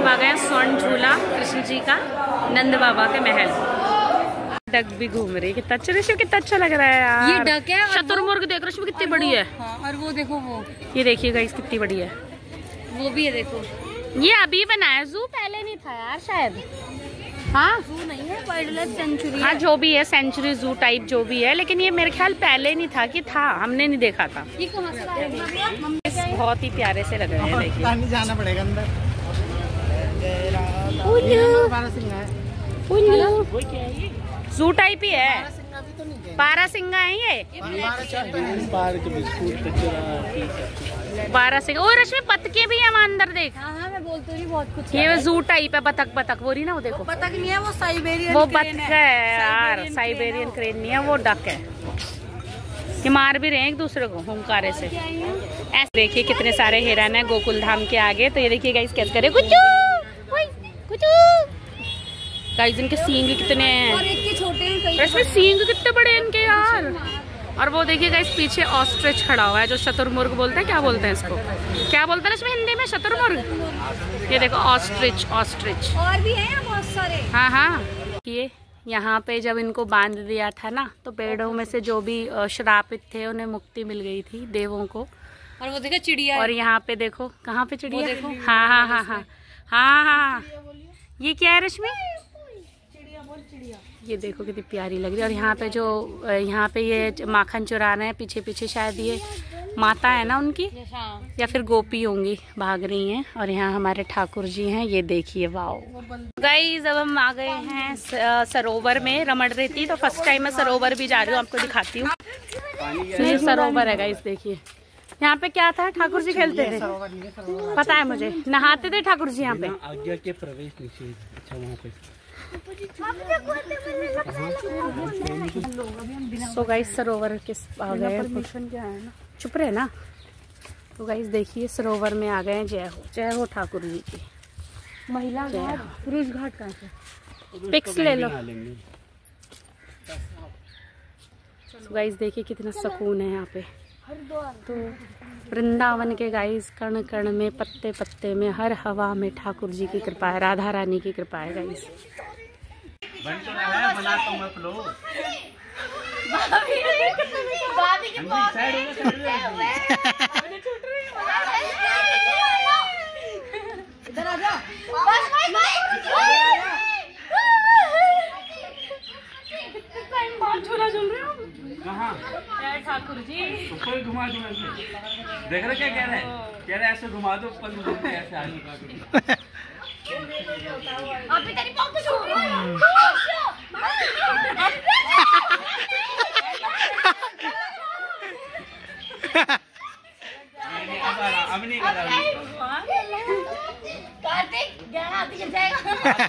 आ गए स्वर्ण झूला कृष्ण जी का, नंद बाबा के महल। डक भी घूम रही है, कितना अच्छा रश्मि, कितना अच्छा लग रहा है यार। ये डक है, शुतुरमुर्ग देख रश्मि कितनी बड़ी है। हाँ, और वो देखो वो, ये देखिए गाइस कितनी बड़ी है। वो भी है देखो, ये अभी बनाया, जू पहले नहीं था यार शायद। हाँ जू नहीं है, वाइल्ड लाइफ सेंचुरी। हाँ जो भी है, सेंचुरी जू टाइप जो भी है, लेकिन ये मेरे ख्याल पहले नहीं था कि था, हमने नहीं देखा था। ये कहाँ से लाए? बहुत ही प्यारे से लग रहे हैं, देखिए। जाना पड़ेगा अंदर। जू टाइप ही है, बारहसिंगा है ये। बारहसिंगा, और इसमें बतके भी है अंदर, देख। हाँ मैं बोलती हूँ बहुत कुछ। ये जू टाइप है, बतख बतख वो रही ना, वो देखो। बतख नहीं है, वो साइबेरियन, वो बतख है यार, साइबेरियन क्रेन नहीं है, वो डक है। ये मार भी रहे हैं एक दूसरे को हुंकारे से। ऐसे देखिए कितने सारे हिरन है गोकुल धाम के आगे। तो ये देखिए गाइस कैसे करे कुछ गाइस, इनके सींग कितने हैं, और एक के छोटे हैं, इसमें सींग कितने बड़े हैं इनके यार। और वो देखिए गाइस पीछे ऑस्ट्रिच खड़ा हुआ है, जो शुतुरमुर्ग बोलते हैं, क्या बोलते हैं इसको, क्या बोलते हैं इसमें हिंदी में, शुतुरमुर्ग। ये देखो ऑस्ट्रिच, ऑस्ट्रिच। और भी हैं बहुत सारे। हाँ हाँ, ये यहाँ पे जब इनको बांध दिया था ना, तो पेड़ों में से जो भी श्रापित थे उन्हें मुक्ति मिल गई थी, देवों को। और वो देखो चिड़िया, और यहाँ पे देखो, कहाँ पे चिड़िया देखो। हाँ हाँ हाँ हाँ हाँ हाँ, ये क्या है रश्मि, ये देखो कितनी प्यारी लग रही है। और यहाँ पे ये माखन चुरा रहे हैं, पीछे पीछे शायद ये माता है ना उनकी, या फिर गोपी होंगी, भाग रही हैं। और यहाँ हमारे ठाकुर जी हैं, ये देखिए वाओ। गाइस अब हम आ गए हैं सरोवर में, रमण रेती। तो फर्स्ट टाइम मैं सरोवर भी जा रही हूँ, आपको दिखाती हूँ। ये सरोवर है गाइस, देखिए। यहाँ पे क्या था, ठाकुर जी खेलते थे, पता है मुझे, नहाते थे ठाकुर जी यहाँ पे। आज्ञा के प्रवेश निषेध, अच्छा वहाँ पे। तो गाइस सरोवर के आ गए, क्या है ना, चुप रहे ना। तो गाइस देखिए सरोवर में आ गए। जय हो ठाकुर जी की। महिला घाट, पुरुष घाट कहाँ से, पिक्स ले लो। तो गाइस देखिए कितना सुकून है यहाँ पे। तो वृंदावन के गाइस कण कण में, पत्ते पत्ते में, हर हवा में ठाकुर जी की कृपा है, राधा रानी की कृपा है गाइस। ठाकुर जी ऊपर घुमा दो, देख रहे क्या कह रहे हैं, कह रहे ऐसे घुमा दो, ऊपर घुमाते ऐसे आगे। अभी तेरी पाँव पे छू रही है। अब नहीं कर रहा। कार्तिक गहरा हाथी गिर जाएगा।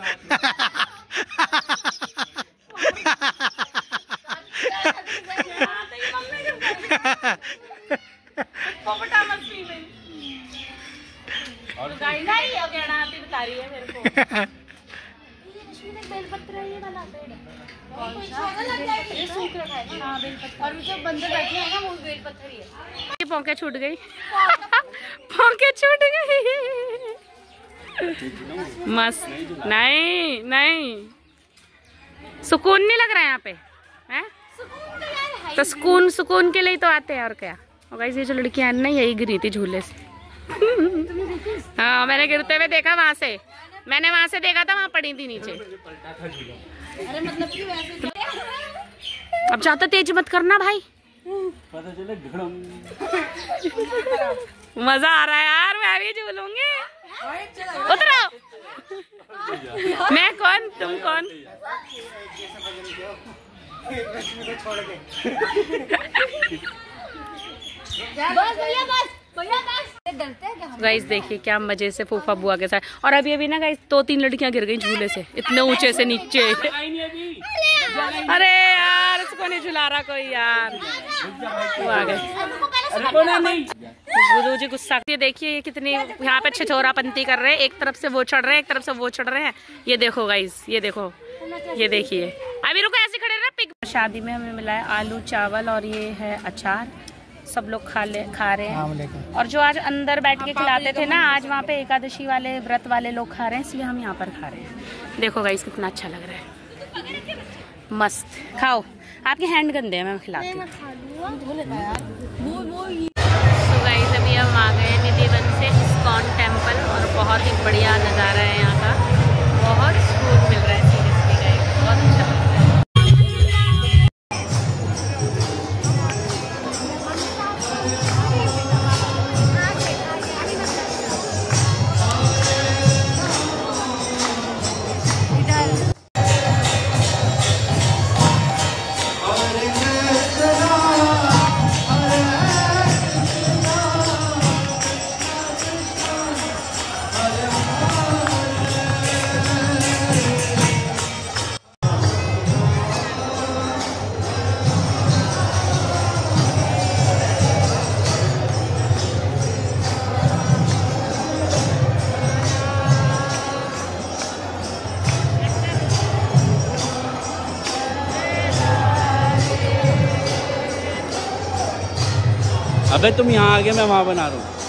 बेलपत्र है, ये वाला ये सूख रखा है। हाँ बेलपत्र, और जो बंदर बैठे हैं ना वो बेलपत्र ही है। ये पौके छूट गई, पौके छूट गई। मस्त, नहीं नहीं, सुकून नहीं लग रहा है यहाँ पे, हैं? तो सुकून के लिए तो आते हैं, और क्या। और गाइस ये जो लड़कियां ना, यही गिरी थी झूले से। हाँ मैंने गिरते हुए देखा, वहां से मैंने देखा था, वहां पड़ी थी नीचे। अरे मतलब कि वैसे अब ज्यादा तेज मत करना भाई, पता चले गड़म। मजा आ रहा है यार, मैं भी झूलूंगी। उतरो। मैं कौन, तुम कौन? बस भैया, बस भैया, बस। डरते हैं क्या हम? गाइस देखिए क्या मजे से फूफा बुआ के साथ। और अभी ना गाइस 2-3 लड़कियां गिर गई झूले से, इतने ऊंचे से नीचे। अरे यार इसको नहीं झुला रहा कोई यार, वो आ गए। जी गुस्सा। ये देखिए ये कितनी यहाँ पे छिछोरा पंती कर रहे हैं, एक तरफ से वो चढ़ रहे हैं, एक तरफ से वो चढ़ रहे हैं। ये देखो गाइस, ये देखो, ये देखिए। अभी रुको, ऐसे खड़े रहे। शादी में हमें मिला है आलू चावल, और ये है अचार। सब लोग खा रहे हैं। और जो आज अंदर बैठ के खिलाते थे ना, आज वहाँ पे एकादशी वाले व्रत वाले लोग खा रहे हैं, इसलिए हम यहाँ पर खा रहे हैं। देखो गाइस कितना अच्छा लग रहा है, मस्त। खाओ, आपके हैंड गंदे हैं, मैं खिलाती हूँ। तो गाइस अभी हम आ गए निधिवन से इस्कॉन टेम्पल, और बहुत ही बढ़िया नज़ारा है यहाँ का, बहुत सुकून मिल रहा है सीरियसली गाइस, बहुत अच्छा लग रहा है। अबे तुम यहाँ आ गए, मैं वहाँ बना रहा हूँ।